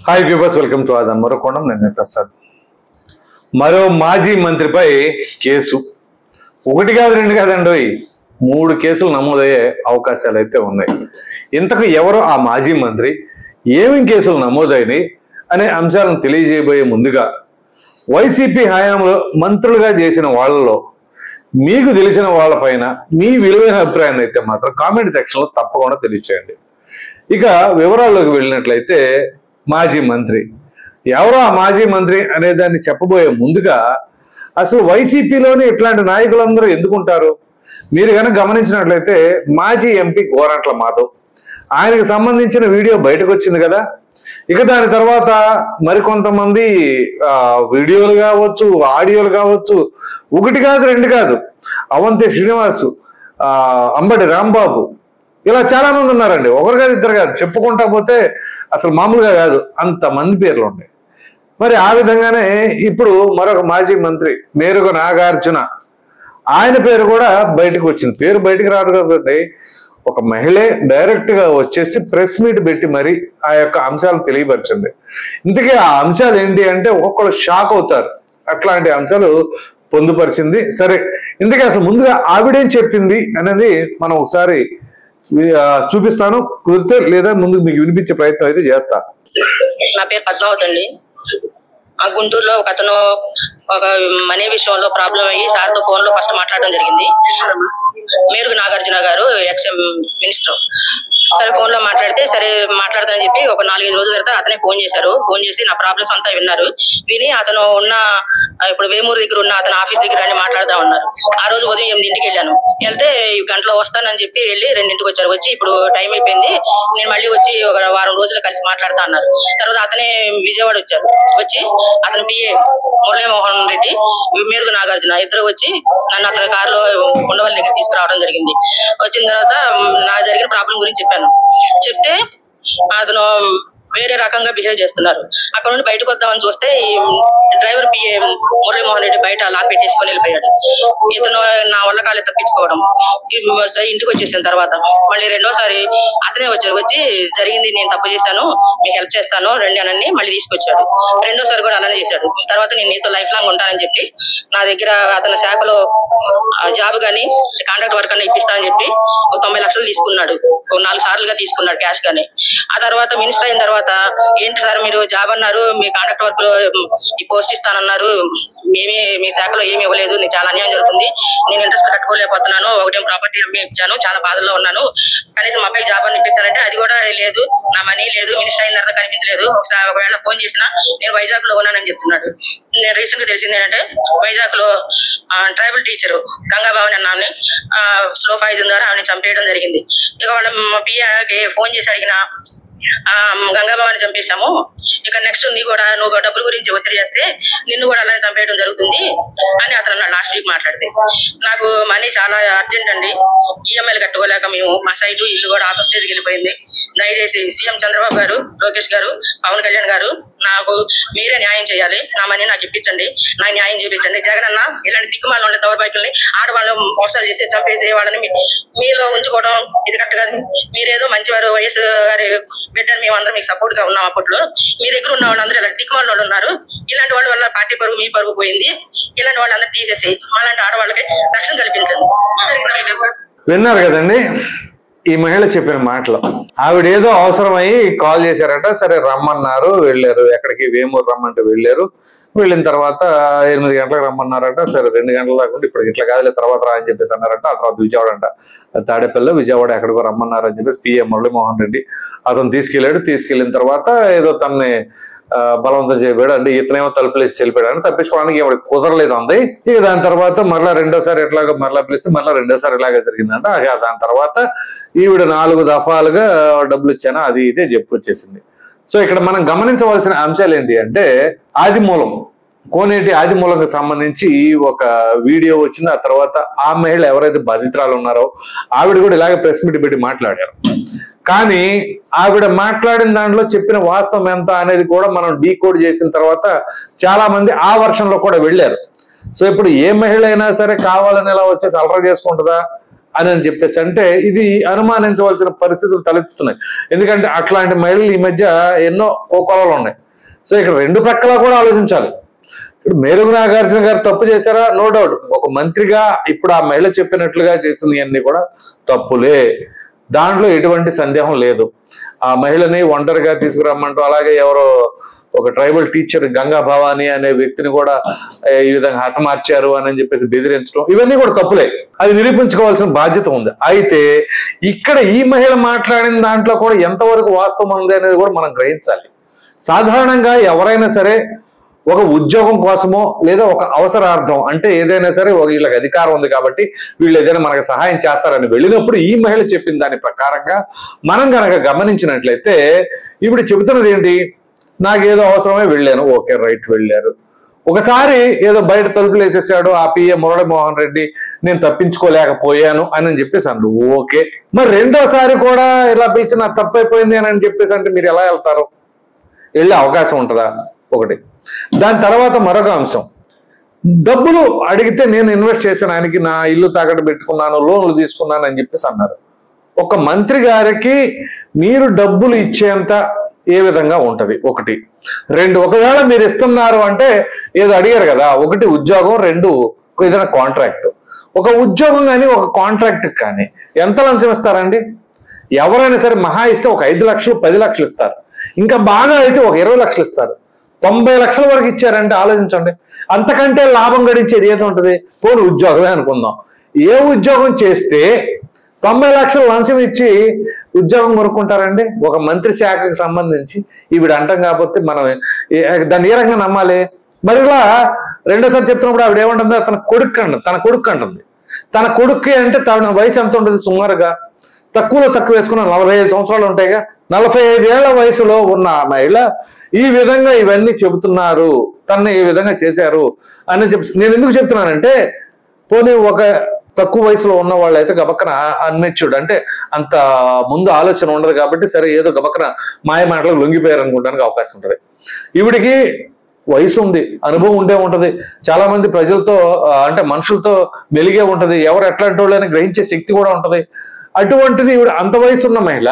Hi viewers, welcome to ఆదాన్ మరోకొండం. నేను ప్రసాద్. మరో మాజీ మంత్రిపై కేసు ఒకటి కాదు రెండు కాదండి, 3 కేసులు నమోదయ్యే అవకాశాలు అయితే ఉన్నాయి. ఇంతకు ఎవరో ఆ మాజీ మంత్రి, ఏమేం కేసులు నమోదైనవి అనే అంశాలను తెలియజేయబోయే ముందుగా వైసీపీ హయాంలో మంత్రులుగా చేసిన వాళ్ళలో మీకు తెలిసిన వాళ్ళపైన మీ విలువైన అభిప్రాయాన్ని అయితే మాత్రం కామెంట్ సెక్షన్లో తప్పకుండా తెలియచేయండి. ఇక వివరాల్లోకి వెళ్ళినట్లయితే, మాజీ మంత్రి ఎవరో ఆ మాజీ మంత్రి అనే దాన్ని చెప్పబోయే ముందుగా అసలు వైసీపీలోని ఇట్లాంటి నాయకులందరూ ఎందుకుంటారు? మీరు కనుక గమనించినట్లయితే మాజీ ఎంపీ గోరంట్ల మాధవ్, ఆయనకు సంబంధించిన వీడియో బయటకు వచ్చింది కదా. ఇక దాని తర్వాత మరికొంతమంది వీడియోలు కావచ్చు, ఆడియోలు కావచ్చు, ఒకటి కాదు రెండు కాదు, అవంతి శ్రీనివాసు, అంబటి రాంబాబు, ఇలా చాలా మంది ఉన్నారండి. ఒకరు కాదు ఇద్దరు కాదు, చెప్పుకుంటా పోతే అసలు మామూలుగా కాదు, అంతమంది పేర్లు ఉన్నాయి. మరి ఆ విధంగానే ఇప్పుడు మరొక మాజీ మంత్రి మేరుగ నాగార్జున, ఆయన పేరు కూడా బయటకు వచ్చింది. పేరు బయటకు రాదు కాబట్టి ఒక మహిళే డైరెక్ట్ గా వచ్చేసి ప్రెస్ మీట్ పెట్టి మరి ఆ యొక్క అంశాలు తెలియపరిచింది. ఇంతకీ ఆ అంశాలు ఏంటి అంటే ఒక్కొక్కరు షాక్ అవుతారు, అట్లాంటి అంశాలు పొందుపరిచింది. సరే, ఇంతకీ అసలు ముందుగా ఆవిడేం చెప్పింది అనేది మనం ఒకసారి చూపిస్తాను, కుదిరితే లేదా ముందుకు మీకు వినిపించే ప్రయత్నం అయితే చేస్తా. నా పేరు పద్మావతి అండి. ఆ గుంటూరులో ఒక అతను ఒక మనీ విషయంలో ప్రాబ్లం అయ్యి సార్తో ఫోన్ లో ఫస్ట్ మాట్లాడడం జరిగింది. మేరుగు నాగార్జున గారు ఎక్స్ మినిస్టర్. సరే ఫోన్ లో మాట్లాడితే సరే మాట్లాడతానని చెప్పి ఒక 4-5 రోజుల తర్వాత అతనే ఫోన్ చేశారు. ఫోన్ చేసి నా ప్రాబ్లమ్స్ అంతా విన్నారు. విని అతను ఉన్న ఇప్పుడు వేమూరు దగ్గర ఉన్న అతను ఆఫీస్ దగ్గర రండి మాట్లాడుతూ ఉన్నారు. ఆ రోజు ఉదయం 8ంటికి వెళ్ళాను. వెళ్తే గంటలో వస్తానని చెప్పి వెళ్ళి 2ంటికి వచ్చారు. వచ్చి ఇప్పుడు టైం అయిపోయింది, నేను మళ్ళీ వచ్చి ఒక వారం రోజులు కలిసి మాట్లాడుతా అన్నారు. తర్వాత అతనే విజయవాడ వచ్చారు. వచ్చి అతని పిఏ మురళీమోహన్ రెడ్డి, మేరుగు నాగార్జున ఇద్దరు వచ్చి నన్ను అతని కారులో ఉండవల్లి దగ్గర తీసుకురావడం జరిగింది. వచ్చిన తర్వాత నా జరిగిన ప్రాబ్లం గురించి చెప్పాను. చెప్తే అతను వేరే రకంగా బిహేవ్ చేస్తున్నారు. అక్కడ నుండి బయటకు వద్దామని చూస్తే ఈ డ్రైవర్ పిఏ మురళీమోహన్ రెడ్డి బయట లాక్ పెట్టేసుకొని వెళ్ళిపోయాడు. ఇతను నా వల్ల కాలే తప్పించుకోవడం. ఇంటికి వచ్చేసిన తర్వాత మళ్ళీ రెండోసారి అతనే వచ్చారు. వచ్చి జరిగింది, నేను తప్పు చేశాను, మీకు హెల్ప్ చేస్తాను రండి అని మళ్ళీ తీసుకొచ్చాడు. రెండోసారి కూడా అలానే చేశాడు. తర్వాత నేను నీతో లైఫ్ లాంగ్ ఉంటానని చెప్పి నా దగ్గర అతని శాఖలో జాబ్ గానీ కాంట్రాక్ట్ వర్క్ అని ఇప్పిస్తానని చెప్పి ఒక 90 లక్షలు తీసుకున్నాడు. 4 సార్లుగా తీసుకున్నాడు క్యాష్ గానీ. ఆ తర్వాత మినిస్టర్ అయిన తర్వాత ఏంటి సార్ మీరు జాబ్ అన్నారు, మీ కాంట్రాక్ట్ వర్క్ లో ఈ పోస్ట్ ఇస్తానన్నారు, మీ శాఖలో ఏమి ఇవ్వలేదు, నేను చాలా అన్యాయం జరుగుతుంది, నేను ఇంట్రెస్ట్ కట్టుకోలేకపోతున్నాను, ఒకటేం ప్రాపర్టీ అమ్మి ఇచ్చాను, చాలా బాధల్లో ఉన్నాను, కనీసం మా అబ్బాయి జాబ్ అని ఇప్పిస్తానంటే అది కూడా లేదు, నా మనీ లేదు, మినిస్టర్ అయిన తర్వాత కనిపించలేదు, ఒకవేళ ఫోన్ చేసినా నేను వైజాగ్ లో ఉన్నానని చెప్తున్నాడు. నేను రీసెంట్ గా తెలిసింది ఏంటంటే వైజాగ్ లో ట్రైబల్ టీచర్ గంగాభావని అన్నాన్ని స్లో పాయిజన్ ద్వారా ఆమెను చంపేయడం జరిగింది. ఇక వాళ్ళ పిఏకి ఫోన్ చేసి అడిగిన గంగాబాబాని చంపేశాము, ఇక నెక్స్ట్ నువ్వు డబ్బుల గురించి ఒత్తిడి చేస్తే నిన్ను కూడా అలానే చంపేయడం జరుగుతుంది అని అతను అన్నాడు. లాస్ట్ వీక్ మాట్లాడితే నాకు మనీ చాలా అర్జెంట్ అండి, ఈఎంఐలు కట్టుకోలేక మేము మా సైటు ఇల్లు కూడా ఆఫ్ స్టేజ్కి వెళ్ళిపోయింది, దయచేసి సీఎం చంద్రబాబు గారు, లోకేష్ గారు, పవన్ కళ్యాణ్ గారు నాకు మీరే న్యాయం చేయాలి, నా మనీ నాకు ఇప్పించండి, నాకు న్యాయం చేయించండి. జగన్ అన్న ఇలాంటి దిక్కుమాల వాళ్ళ దౌర్భాగ్యుల్ని ఆడవాళ్ళు మోసాలు చేసి చంపేసే వాళ్ళని మీలో ఉంచుకోవడం ఇది కరెక్ట్ కాదు. మీరేదో మంచివారు, వైఎస్ గారి బిడ్డని మేమందరం మీకు సపోర్ట్ గా ఉన్నాం. అప్పట్లో మీ దగ్గర ఉన్న వాళ్ళందరూ ఇలాంటి దిక్కుమాల వాళ్ళు ఉన్నారు, ఇలాంటి వాళ్ళ వల్ల పార్టీ పరువు మీ పరువు పోయింది, ఇలాంటి వాళ్ళందరూ తీసేసి అలాంటి ఆడవాళ్ళకి రక్షణ కల్పించండి. విన్నారు కదండి ఈ మహిళ చెప్పిన మాటలు. ఆవిడ ఏదో అవసరమయ్యి కాల్ చేశారట, సరే రమ్మన్నారు, వెళ్ళారు. ఎక్కడికి? వేమూరు రమ్మంటే వెళ్ళారు. వెళ్ళిన తర్వాత 8 గంటలకు రమ్మన్నారట. సరే 2 గంటల దాకా ఇప్పుడు ఇట్లా కాదులే తర్వాత రా అని చెప్పేసి అన్నారట. ఆ తర్వాత విజయవాడ అంట, తాడేపల్లి విజయవాడ ఎక్కడికో రమ్మన్నారని చెప్పేసి పిఏ మురళీమోహన్ రెడ్డి అతను తీసుకెళ్ళాడు. తీసుకెళ్ళిన తర్వాత ఏదో తనని బలవంతం చేయబోయాడు. అంటే ఇతనేమో తలుపులేసి చెల్లిపోయాడు అని తప్పించుకోవడానికి ఎవరికి కుదరలేదు అంది. ఇక దాని తర్వాత మరలా రెండోసారి ఎట్లాగో మరలా పిలిస్తే మరలా రెండోసారి ఇలాగే జరిగిందంట. దాని తర్వాత ఈవిడ 4 దఫాలుగా డబ్బులు ఇచ్చాను అది ఇదే చెప్పుకొచ్చేసింది. సో ఇక్కడ మనం గమనించవలసిన అంశాలు ఏంటి అంటే, ఆదిమూలం కోనేటి ఆదిమూలంకి సంబంధించి ఒక వీడియో వచ్చింది. ఆ తర్వాత ఆ మహిళ ఎవరైతే బాధితురాలు ఉన్నారో ఆవిడ కూడా ఇలాగే ప్రెస్ మీట్ పెట్టి మాట్లాడారు. కానీ ఆవిడ మాట్లాడిన దాంట్లో చెప్పిన వాస్తవం ఎంత అనేది కూడా మనం డీకోడ్ చేసిన తర్వాత చాలా మంది ఆ వర్షంలో కూడా వెళ్ళారు. సో ఇప్పుడు ఏ మహిళ అయినా సరే కావాలని ఇలా వచ్చేసి అలరా చేసుకుంటుందా అని చెప్పేసి అంటే ఇది అనుమానించవలసిన పరిస్థితులు తలెత్తుతున్నాయి. ఎందుకంటే అట్లాంటి మహిళలు ఈ మధ్య ఎన్నో కోకొలలు ఉన్నాయి. సో ఇక్కడ రెండు ప్రక్కలా కూడా ఆలోచించాలి. ఇప్పుడు మేరుగు నాగార్జున గారు తప్పు చేశారా? No doubt. ఒక మంత్రిగా ఇప్పుడు ఆ మహిళ చెప్పినట్లుగా చేసినవన్నీ కూడా తప్పులే, దాంట్లో ఎటువంటి సందేహం లేదు. ఆ మహిళని ఒంటరిగా తీసుకురమ్మంటూ, అలాగే ఎవరో ఒక ట్రైబల్ టీచర్ గంగా భవాని అనే వ్యక్తిని కూడా ఈ విధంగా హతమార్చారు అని చెప్పేసి బెదిరించడం, ఇవన్నీ కూడా తప్పులే. అది నిరూపించుకోవాల్సిన బాధ్యత ఉంది. అయితే ఇక్కడ ఈ మహిళ మాట్లాడిన దాంట్లో కూడా ఎంతవరకు వాస్తవం ఉంది అనేది కూడా మనం గ్రహించాలి. సాధారణంగా ఎవరైనా సరే ఒక ఉద్యోగం కోసమో లేదా ఒక అవసరార్థం, అంటే ఏదైనా సరే వీళ్ళకి అధికారం ఉంది కాబట్టి వీళ్ళు ఏదైనా మనకు సహాయం చేస్తారని వెళ్ళినప్పుడు ఈ మహిళ చెప్పిన దాని ప్రకారంగా మనం కనుక గమనించినట్లయితే ఇప్పుడు చెబుతున్నది ఏంటి? నాకేదో అవసరమే వెళ్ళాను, ఓకే రైట్ వెళ్ళారు. ఒకసారి ఏదో బయట తలుపులు వేసేసాడు ఆ పిఏ మురళీమోహన్ రెడ్డి, నేను తప్పించుకోలేకపోయాను అని చెప్పేసి అన్నాడు, ఓకే. మరి రెండోసారి కూడా ఇలా పిలిచి నాకు తప్పైపోయింది అని చెప్పేసి అంటే మీరు ఎలా వెళ్తారు? వెళ్ళే అవకాశం ఉంటుందా? ఒకటి. దాని తర్వాత మరొక అంశం, డబ్బులు అడిగితే నేను ఇన్వెస్ట్ చేశాను, ఆయనకి నా ఇల్లు తాకట్టు పెట్టుకున్నాను, లోన్లు తీసుకున్నాను అని చెప్పేసి అన్నారు. ఒక మంత్రి గారికి మీరు డబ్బులు ఇచ్చేంత ఏ విధంగా ఉంటది? ఒకటి. రెండు, ఒకవేళ మీరు ఇస్తున్నారు అంటే ఏదో అడిగారు కదా, ఒకటి ఉద్యోగం, రెండు ఏదైనా కాంట్రాక్ట్. ఒక ఉద్యోగం కానీ ఒక కాంట్రాక్ట్ కానీ ఎంత లంచం ఇస్తారండి? ఎవరైనా సరే మహా ఇస్తే ఒక 5 లక్షలు 10 లక్షలు ఇస్తారు, ఇంకా బాగా అయితే ఒక 20 లక్షలు ఇస్తారు. 90 లక్షల వరకు ఇచ్చారంటే ఆలోచించండి, అంతకంటే లాభం గడించేది ఏది ఉంటుంది? పోనీ ఉద్యోగమే అనుకుందాం. ఏ ఉద్యోగం చేస్తే 90 లక్షలు లంచం ఇచ్చి ఉద్యోగం కొనుక్కుంటారండి? ఒక మంత్రి శాఖకు సంబంధించి ఈవిడ అంటాం కాబట్టి మనం దాన్ని ఏ రకంగా నమ్మాలి? మరి ఇలా రెండోసారి చెప్తున్నప్పుడు ఆవిడ ఏమంటుంది? తన కొడుకు అంటుంది. తన కొడుక్కి అంటే తన వయసు ఎంత ఉంటుంది? సుమారుగా తక్కువ వేసుకున్న 45 సంవత్సరాలు ఉంటాయిగా. 45 ఏళ్ల వయసులో ఉన్న మహిళ ఈ విధంగా ఇవన్నీ చెబుతున్నారు, తనని ఈ విధంగా చేశారు అని చెప్పి నేను ఎందుకు చెప్తున్నానంటే, పోనీ ఒక తక్కువ వయసులో ఉన్న వాళ్ళు అయితే గబక్కన అన్మెచ్యూర్డ్, అంటే అంత ముందు ఆలోచన ఉండదు కాబట్టి సరే ఏదో గబక్కన మాయ మాటలకు లొంగిపోయారు అనుకోవడానికి అవకాశం ఉంటుంది. ఈవిడికి వయసు ఉంది, అనుభవం ఉండే ఉంటది, చాలా మంది ప్రజలతో అంటే మనుషులతో మెలిగే ఉంటది, ఎవరు ఎట్లాంటి వాళ్ళని గ్రహించే శక్తి కూడా ఉంటది. అటువంటిది ఈవిడ అంత వయసు ఉన్న మహిళ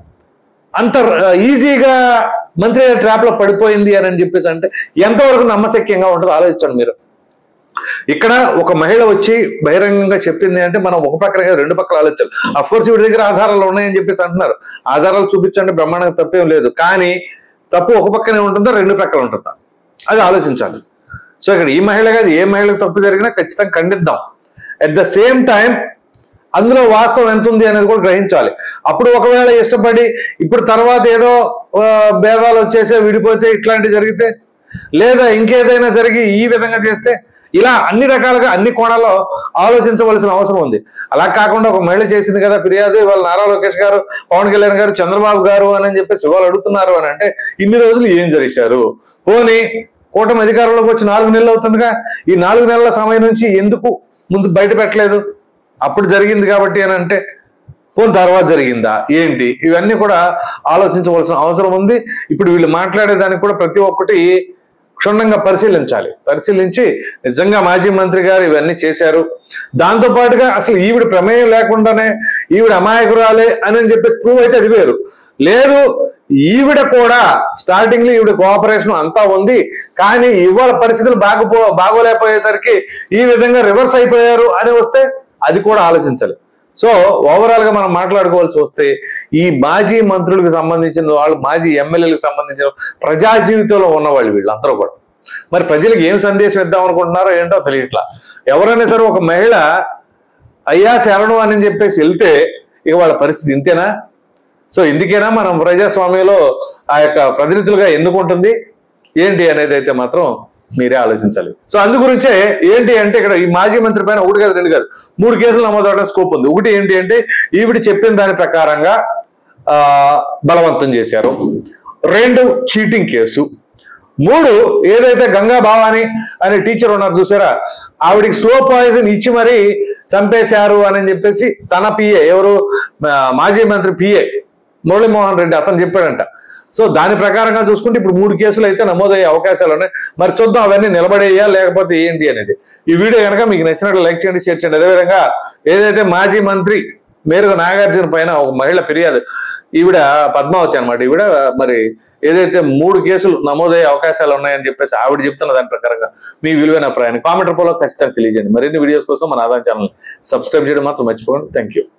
అంత ఈజీగా మంత్రి ట్రాప్ లో పడిపోయింది అని చెప్పేసి అంటే ఎంతవరకు నమ్మశక్యంగా ఉంటుందో ఆలోచించండి మీరు. ఇక్కడ ఒక మహిళ వచ్చి బహిరంగంగా చెప్పింది అంటే మనం ఒక పక్కన రెండు పక్కల ఆలోచించాలి. అఫ్ కోర్స్ వీడి దగ్గర ఆధారాలు ఉన్నాయని చెప్పేసి అంటున్నారు, ఆధారాలు చూపించండి, బ్రహ్మాండంగా తప్పేం లేదు. కానీ తప్పు ఒక పక్కనే ఉంటుందా రెండు పక్కల ఉంటుందా అది ఆలోచించాలి. సో ఇక్కడ ఈ మహిళ కాదు, ఏ మహిళకు తప్పు జరిగినా ఖచ్చితంగా ఖండిద్దాం. అట్ ద సేమ్ టైం అందులో వాస్తవం ఎంత ఉంది అనేది కూడా గ్రహించాలి. అప్పుడు ఒకవేళ ఇష్టపడి ఇప్పుడు తర్వాత ఏదో భేదాలు వచ్చేసే విడిపోతే ఇట్లాంటివి జరిగితే, లేదా ఇంకేదైనా జరిగి ఈ విధంగా చేస్తే, ఇలా అన్ని రకాలుగా అన్ని కోణాల్లో ఆలోచించవలసిన అవసరం ఉంది. అలా కాకుండా ఒక మహిళ చేసింది కదా ఫిర్యాదు, ఇవాళ నారా లోకేష్ గారు, పవన్ కళ్యాణ్ గారు, చంద్రబాబు గారు అని చెప్పేసి ఇవాళ అడుగుతున్నారు అని అంటే ఇన్ని రోజులు ఏం జరిచారు? పోనీ కూటమి అధికారంలోకి వచ్చి 4 నెలలు అవుతుందిగా, ఈ 4 నెలల సమయం నుంచి ఎందుకు ముందు బయట పెట్టలేదు? అప్పుడు జరిగింది కాబట్టి అని అంటే పోనీ తర్వాత జరిగిందా ఏంటి? ఇవన్నీ కూడా ఆలోచించవలసిన అవసరం ఉంది. ఇప్పుడు వీళ్ళు మాట్లాడేదానికి కూడా ప్రతి ఒక్కటి క్షుణ్ణంగా పరిశీలించి నిజంగా మాజీ మంత్రి గారు ఇవన్నీ చేశారు, దాంతో పాటుగా అసలు ఈవిడ ప్రమేయం లేకుండానే ఈవిడ అమాయకురాలే అని చెప్పేసి ప్రూవ్ అయితే అది వేరు. లేదు ఈవిడ కూడా స్టార్టింగ్ లో ఈవిడ కోఆపరేషన్ అంతా ఉంది, కానీ ఇవాళ పరిస్థితులు బాగోలేకపోయేసరికి ఈ విధంగా రివర్స్ అయిపోయారు అని వస్తే అది కూడా ఆలోచించాలి. సో ఓవరాల్ గా మనం మాట్లాడుకోవాల్సి వస్తే ఈ మాజీ మంత్రులకు సంబంధించిన వాళ్ళు, మాజీ ఎమ్మెల్యేలకు సంబంధించిన ప్రజా జీవితంలో ఉన్నవాళ్ళు వీళ్ళందరూ కూడా మరి ప్రజలకు ఏం సందేశం ఇద్దాం అనుకుంటున్నారో ఏంటో తెలియట్లా. ఎవరైనా సరే ఒక మహిళ అయ్యా శరణు అని చెప్పేసి వెళ్తే ఇక వాళ్ళ పరిస్థితి ఇంతేనా? సో ఇందుకేనా మనం ప్రజాస్వామ్యంలో ఆ యొక్క ప్రతినిధులుగా ఎన్నుకుంటుంది ఏంటి అనేది అయితే మాత్రం మీరే ఆలోచించాలి. సో అందు గురించే ఏంటి అంటే ఇక్కడ ఈ మాజీ మంత్రి పైన 1 కాదు 2 కాదు 3 కేసులు నమోదవడానికి స్కోప్ ఉంది. ఒకటి ఏంటి అంటే ఈవిడ చెప్పిన దాని ప్రకారంగా బలవంతం చేశారు, 2 చీటింగ్ కేసు, 3 ఏదైతే గంగా భవాని అనే టీచర్ ఉన్నారు చూసారా, ఆవిడికి స్లో పాయిజన్ ఇచ్చి మరీ చంపేశారు అని చెప్పేసి తన పిఏ, ఎవరు మాజీ మంత్రి పిఏ మురళీమోహన్ రెడ్డి, అతను చెప్పాడంట. సో దాని ప్రకారంగా చూసుకుంటే ఇప్పుడు 3 కేసులు అయితే నమోదయ్యే అవకాశాలు ఉన్నాయి. మరి చూద్దాం అవన్నీ నిలబడేయా లేకపోతే ఏంటి అనేది. ఈ వీడియో కనుక మీకు నచ్చినట్లు లైక్ చేయండి, షేర్ చేయండి. అదేవిధంగా ఏదైతే మాజీ మంత్రి మేరుగు నాగార్జున పైన ఒక మహిళ ఫిర్యాదు, ఈవిడ పద్మావతి అనమాట, ఈవిడ మరి ఏదైతే 3 కేసులు నమోదయ్యే అవకాశాలు ఉన్నాయని చెప్పేసి ఆవిడ చెప్తున్న దాని ప్రకారంగా మీ విలువైన అభిప్రాయాన్ని కామెంట్ రూపంలో ఖచ్చితంగా తెలియజేయండి. మరిన్ని వీడియోస్ కోసం మన ఆదాయం ఛానల్ సబ్స్క్రైబ్ చేయడం మాత్రం మర్చిపోకండి. Thank you.